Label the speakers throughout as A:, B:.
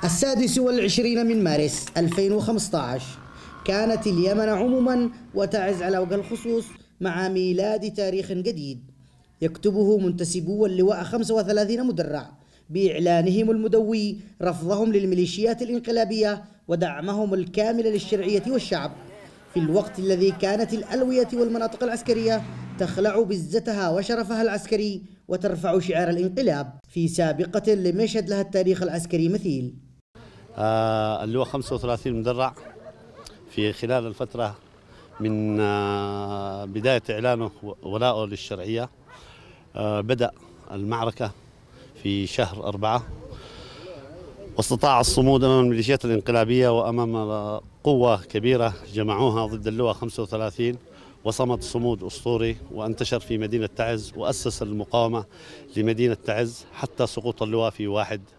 A: 26 من مارس 2015 كانت اليمن عموما وتعز على وجه الخصوص مع ميلاد تاريخ جديد يكتبه منتسبو اللواء 35 مدرع بإعلانهم المدوي رفضهم للميليشيات الانقلابية ودعمهم الكامل للشرعية والشعب، في الوقت الذي كانت الألوية والمناطق العسكرية تخلع بزتها وشرفها العسكري وترفع شعار الانقلاب في سابقة لم يشهد لها التاريخ العسكري مثيل.
B: اللواء 35 مدرع في خلال الفترة من بداية إعلانه ولائه للشرعية بدأ المعركة في شهر 4 واستطاع الصمود أمام الميليشيات الانقلابية وأمام قوة كبيرة جمعوها ضد اللواء 35، وصمد صمود أسطوري وانتشر في مدينة تعز وأسس المقاومة لمدينة تعز حتى سقوط اللواء في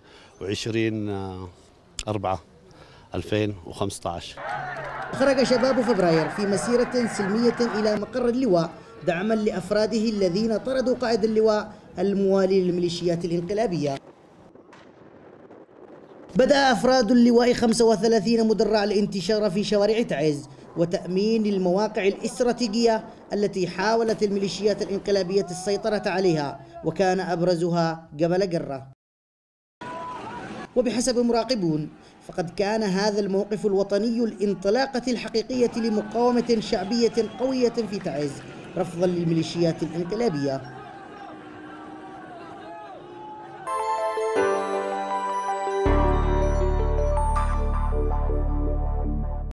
B: 21/4/2015.
A: خرج شباب فبراير في مسيرة سلمية إلى مقر اللواء دعما لأفراده الذين طردوا قائد اللواء الموالي للميليشيات الانقلابية. بدأ أفراد اللواء 35 مدرع الانتشار في شوارع تعز وتأمين المواقع الاستراتيجية التي حاولت الميليشيات الانقلابية السيطرة عليها، وكان أبرزها جبل قرة. وبحسب مراقبون فقد كان هذا الموقف الوطني الانطلاقة الحقيقية لمقاومة شعبية قوية في تعز رفضا للميليشيات الانقلابية.